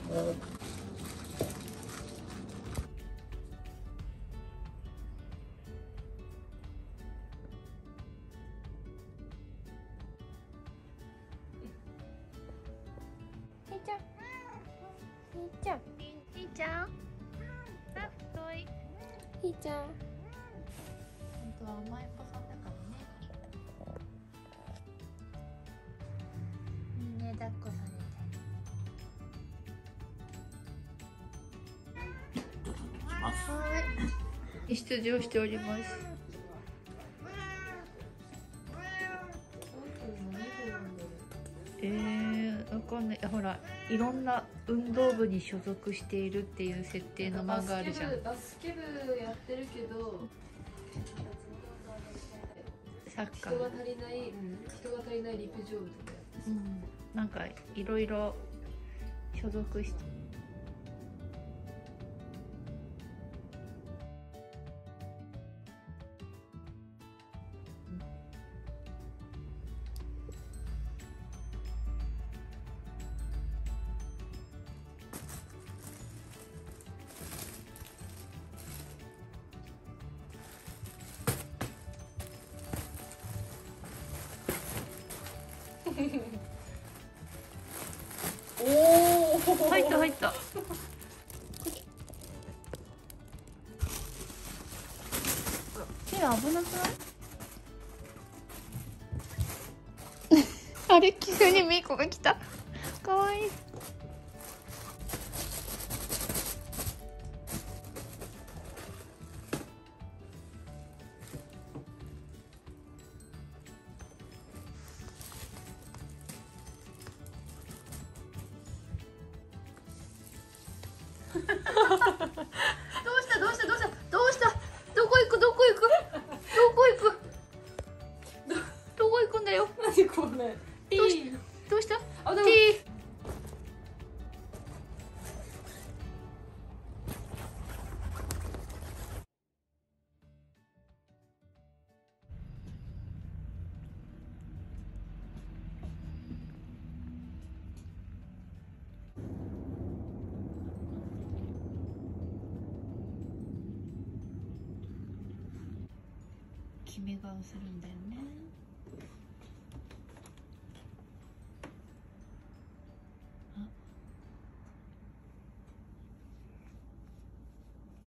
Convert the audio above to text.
ちゃん、ちゃん、ちゃん、あ、かわいい。ちゃん。本当は甘えっ子さんだからね。抱っこされて。はい。出場しております。わかんない。ほら、いろんな運動部に所属しているっていう設定の漫画あるじゃん。 バスケ部やってるけど、 サッカー。 人が足りない陸上部とかやってる。 なんかいろいろ所属して。 おお、 入った入った。危なくない？あれ、急にミーコが来た。かわいい。どうしたどうしたどうしたどうした、どこ行くどこ行くどこ行くどこ行くんだよ。 何これ。 どうしたあ、でも決め顔するんだよね。